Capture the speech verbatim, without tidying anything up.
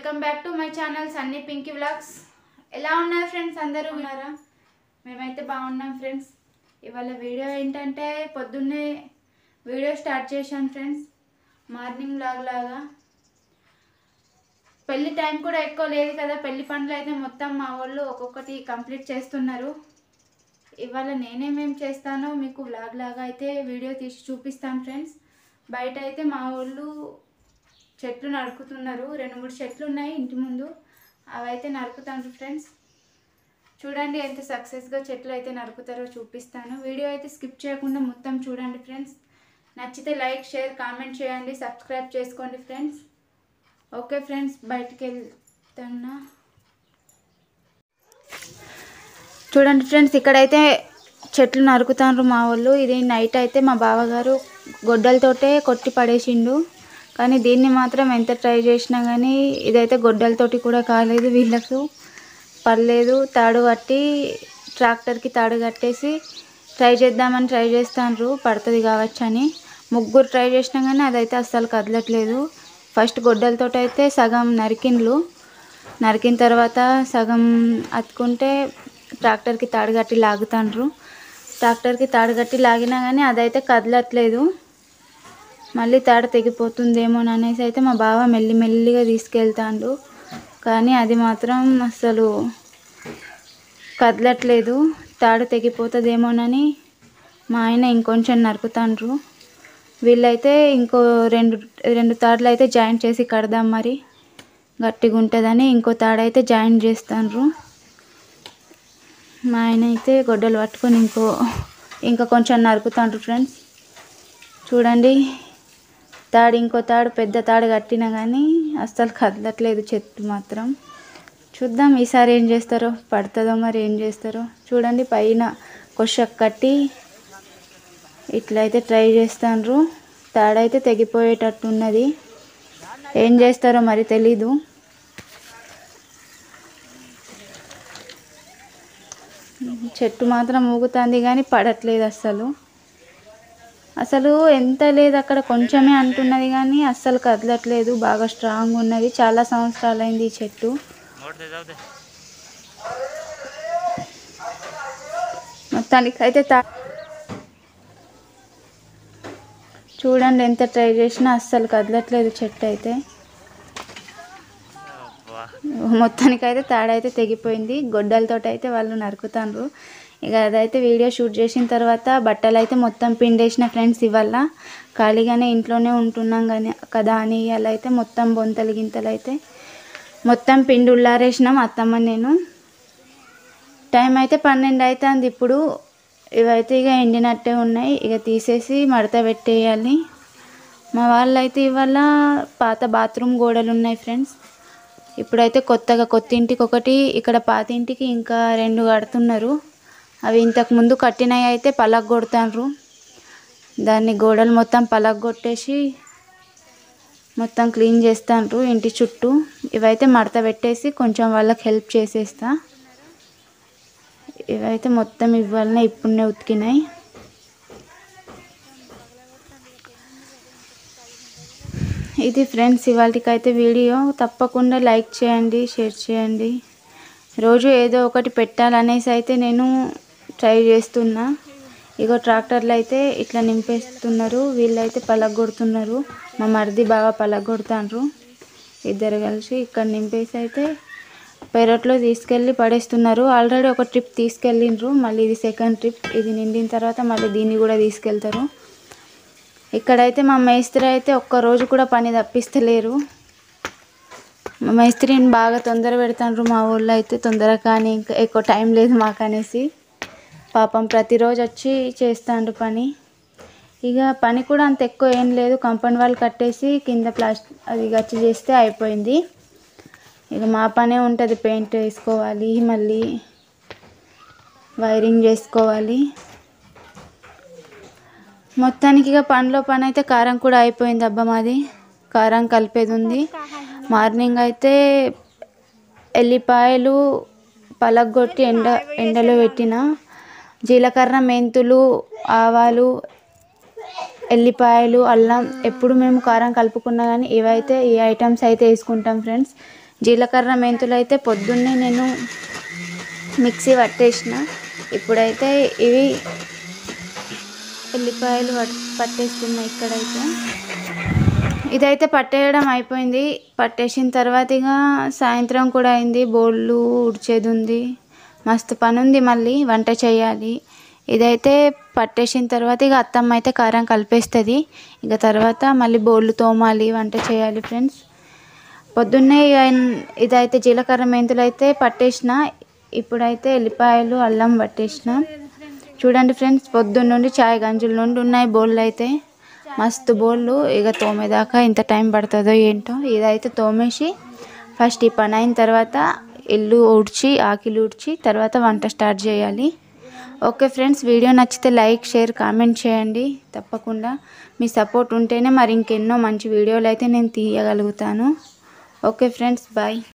Welcome back to my channel Sunny Pinky vlogs. ఎలా ఉన్నారు friends? అందరూ ఉన్నారా? మేమైతే బాగున్నాం ఫ్రెండ్స్. ఇవాళ వీడియో ఏంటంటే పొద్దున్నే వీడియో స్టార్ట్ చేశాను ఫ్రెండ్స్, మార్నింగ్ వ్లాగ్ లాగా. పెళ్లి టైం కూడా ఎక్కువ లేదు కదా, పెళ్లి పనులు అయితే మొత్తం మా వాళ్ళు ఒక్కొక్కటి కంప్లీట్ చేస్తున్నారు. ఇవాళ నేనేమేం చేస్తానో మీకు వ్లాగ్ లాగా అయితే వీడియో తీసి చూపిస్తాను ఫ్రెండ్స్. బయట అయితే మా వాళ్ళు చెట్లు నరుకుతున్నారు. రెండు మూడు చెట్లు ఉన్నాయి ఇంటి ముందు, అవి అయితే నరుకుతాను ఫ్రెండ్స్. చూడండి ఎంత సక్సెస్గా చెట్లు అయితే నరుకుతారో చూపిస్తాను. వీడియో అయితే స్కిప్ చేయకుండా మొత్తం చూడండి ఫ్రెండ్స్. నచ్చితే లైక్, షేర్, కామెంట్ చేయండి, సబ్స్క్రైబ్ చేసుకోండి ఫ్రెండ్స్. ఓకే ఫ్రెండ్స్, బయటికి వెళ్తున్నా. చూడండి ఫ్రెండ్స్, ఇక్కడైతే చెట్లు నరుకుతారు మా వాళ్ళు. ఇది నైట్ అయితే మా బావగారు గొడ్డలతోటే కొట్టి పడేసిండు. కానీ దీన్ని మాత్రం ఎంత ట్రై చేసినా కానీ ఇదైతే గొడ్డలతోటి కూడా కాలేదు, వీళ్ళకు పర్లేదు. తాడు కట్టి ట్రాక్టర్కి తాడు కట్టేసి ట్రై చేద్దామని ట్రై చేస్తాను, పడుతుంది కావచ్చు అని. ముగ్గురు ట్రై చేసినా కానీ అదైతే అస్సలు కదలట్లేదు. ఫస్ట్ గొడ్డలతో అయితే సగం నరికిండ్లు, నరికిన తర్వాత సగం అతుకుంటే ట్రాక్టర్కి తాడు కట్టి లాగుతాండ్రు. ట్రాక్టర్కి తాడు కట్టి లాగినా కానీ అదైతే కదలట్లేదు. మళ్ళీ తాడు తెగిపోతుందేమో అనేసి అయితే మా బావ మెల్లి మెల్లిగా తీసుకెళ్తాడు. కానీ అది మాత్రం అసలు కదలట్లేదు. తాడు తెగిపోతుందేమోనని మా ఆయన ఇంకొంచెం నరుకుతాండ్రు. వీళ్ళైతే ఇంకో రెండు రెండు తాడులు అయితే జాయింట్ చేసి కడదాం, మరి గట్టిగా ఉంటుందని ఇంకో తాడు అయితే జాయింట్ చేస్తాండ్రు. మా ఆయన అయితే గొడ్డలు పట్టుకొని ఇంకో ఇంకా కొంచెం నరుకుతాండ్రు ఫ్రెండ్స్. చూడండి, తాడు ఇంకో తాడు పెద్ద తాడు కట్టినా కానీ అస్సలు కదలట్లేదు చెట్టు మాత్రం. చూద్దాం ఈసారి ఏం చేస్తారో, పడుతుందో మరి ఏం చేస్తారో. చూడండి, పైన కొషక్ కట్టి ఇట్లయితే ట్రై చేస్తాండ్రు. తాడైతే తెగిపోయేటట్టున్నది, ఏం చేస్తారో మరి తెలీదు. చెట్టు మాత్రం ఊగుతుంది కానీ పడట్లేదు అస్సలు. అసలు ఎంత లేదు అక్కడ, కొంచెమే అంటున్నది కానీ అస్సలు కదలట్లేదు. బాగా స్ట్రాంగ్ ఉన్నది, చాలా సంవత్సరాలైంది ఈ చెట్టు. మొత్తానికైతే తా చూడండి, ఎంత ట్రై చేసినా అస్సలు కదలట్లేదు చెట్టు అయితే. మొత్తానికైతే తాడైతే తెగిపోయింది. గొడ్డలతో అయితే వాళ్ళు నరుకుతాండ్రు. ఇక అదైతే వీడియో షూట్ చేసిన తర్వాత బట్టలు అయితే మొత్తం పిండేసిన ఫ్రెండ్స్. ఇవాళ ఖాళీగానే ఇంట్లోనే ఉంటున్నాం కానీ కదా అని ఇవాళ అయితే మొత్తం బొంతలు గింతలు అయితే మొత్తం పిండి ఉల్లారేసినాం అత్తమ్మ నేను. టైం అయితే పన్నెండు అవుతుంది ఇప్పుడు. ఇవైతే ఇక ఎండినట్టే ఉన్నాయి, ఇక తీసేసి మడత పెట్టేయాలి. మా వాళ్ళు అయితే ఇవాళ పాత బాత్రూమ్ గోడలు ఉన్నాయి ఫ్రెండ్స్. ఇప్పుడైతే కొత్తగా కొత్త ఇంటికి ఒకటి, ఇక్కడ పాత ఇంటికి ఇంకా రెండు కడుతున్నారు. అవి ఇంతకు ముందు కట్టినవి అయితే పలగొడతాండ్రు. దాన్ని గోడలు మొత్తం పలగొట్టేసి మొత్తం క్లీన్ చేస్తాండ్రు ఇంటి చుట్టూ. ఇవైతే మడత పెట్టేసి కొంచెం వాళ్ళకి హెల్ప్ చేసేస్తా. ఇవైతే మొత్తం ఇవ్వాలనే ఇప్పుడునే ఉతికినాయి. ఇది ఫ్రెండ్స్ ఇవాళకైతే వీడియో. తప్పకుండా లైక్ చేయండి, షేర్ చేయండి. రోజు ఏదో ఒకటి పెట్టాలనేసి అయితే నేను ట్రై చేస్తున్నా. ఇగో ట్రాక్టర్లు అయితే ఇట్లా నింపేస్తున్నారు, వీళ్ళైతే పలగొడుతున్నారు. మా మరిది బాగా పలగొడుతాండ్రు. ఇద్దరు కలిసి ఇక్కడ నింపేసి అయితే పెరట్లో తీసుకెళ్ళి పడేస్తున్నారు. ఆల్రెడీ ఒక ట్రిప్ తీసుకెళ్ళిండ్రు, మళ్ళీ ఇది సెకండ్ ట్రిప్. ఇది నిండిన తర్వాత మళ్ళీ దీన్ని కూడా తీసుకెళ్తారు. ఇక్కడైతే మా మేస్త్రి అయితే ఒక్కరోజు కూడా పని తప్పిస్తలేరు. మా మేస్త్రిని బాగా తొందర పెడతాండ్రు మా ఊళ్ళో అయితే. తొందర కానీ ఇంకా ఎక్కువ టైం లేదు మాకు అనేసి పాపం ప్రతిరోజు వచ్చి చేస్తాండ్రు పని. ఇక పని కూడా అంత ఎక్కువ ఏం లేదు, కాంపౌండ్ వాల్ కట్టేసి కింద ప్లాస్టిక్ అది గచ్చి చేస్తే అయిపోయింది. ఇక మా పనే ఉంటుంది, పెయింట్ వేసుకోవాలి, మళ్ళీ వైరింగ్ చేసుకోవాలి. మొత్తానికి ఇక పనిలో పని అయితే కారం కూడా అయిపోయింది. అబ్బా మాది కారం కలిపేది ఉంది. మార్నింగ్ అయితే ఎల్లిపాయలు పలగొట్టి ఎండ ఎండలో పెట్టిన, జీలకర్ర, మెంతులు, ఆవాలు, ఎల్లిపాయలు, అల్లం. ఎప్పుడు మేము కారం కలుపుకున్నా కానీ ఇవైతే ఈ ఐటమ్స్ అయితే వేసుకుంటాం ఫ్రెండ్స్. జీలకర్ర మెంతులు అయితే పొద్దున్నే నేను మిక్సీ పట్టేసిన. ఇప్పుడైతే ఇవి ఎల్లిపాయలు పట్టేస్తున్నాయి. ఇక్కడైతే ఇదైతే పట్టేయడం అయిపోయింది. పట్టేసిన తర్వాత ఇక సాయంత్రం కూడా అయింది. బోళ్ళు ఉడిచేది ఉంది, మస్తు పని ఉంది. మళ్ళీ వంట చేయాలి. ఇదైతే పట్టేసిన తర్వాత ఇక అత్తమ్మ అయితే కారం కలిపేస్తుంది. ఇక తర్వాత మళ్ళీ బోళ్ళు తోమాలి, వంట చేయాలి ఫ్రెండ్స్. పొద్దున్నే ఇదైతే జీలకర్ర మెంతులు అయితే పట్టేసిన. ఇప్పుడైతే ఎల్లిపాయలు అల్లం పట్టేసిన. చూడండి ఫ్రెండ్స్, పొద్దున్న నుండి చాయ్ గంజుల నుండి ఉన్నాయి బోళ్ళు అయితే, మస్తు బోళ్ళు. ఇక తోమేదాకా ఎంత టైం పడుతుందో ఏంటో. ఇదైతే తోమేసి ఫస్ట్ ఈ పని అయిన తర్వాత ఇల్లు ఊడ్చి ఆకిలి ఊడ్చి తర్వాత వంట స్టార్ట్ చేయాలి. ఓకే ఫ్రెండ్స్, వీడియో నచ్చితే లైక్ షేర్ కామెంట్ చేయండి తప్పకుండా. మీ సపోర్ట్ ఉంటేనే మరి ఇంకెన్నో మంచి వీడియోలు అయితే నేను తీయగలుగుతాను. Okay friends, bye.